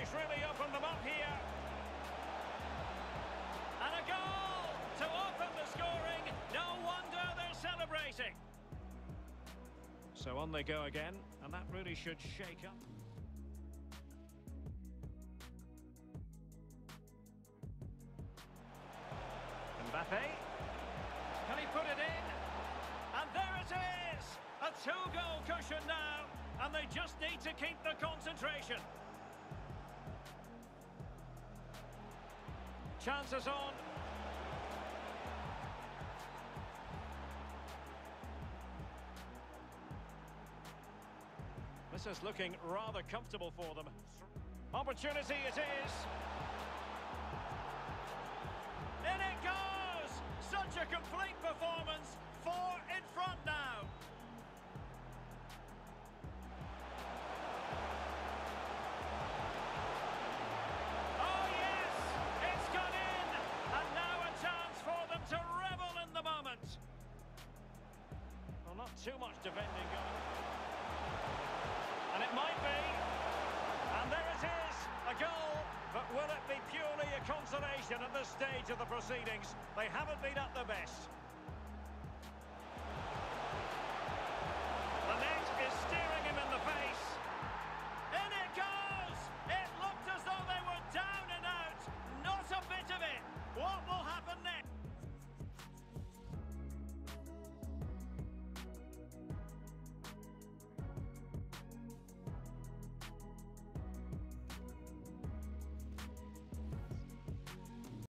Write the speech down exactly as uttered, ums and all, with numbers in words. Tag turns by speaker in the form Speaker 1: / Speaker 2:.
Speaker 1: he's really opened them up here. And a goal to open the scoring. No wonder they're celebrating. So on they go again, and that really should shake up. Mbappe. Can he put it in? And there it is! A two-goal cushion now, and they just need to keep the concentration. Chances on. This is looking rather comfortable for them. Opportunity it is. In it goes! Such a complete performance. Four in front now. Oh yes! It's gone in! And now a chance for them to revel in the moment. Well, not too much defending going. And it might be. And there it is, a goal. But will it be purely a consolation at this stage of the proceedings? They haven't been at their best. The net is steering.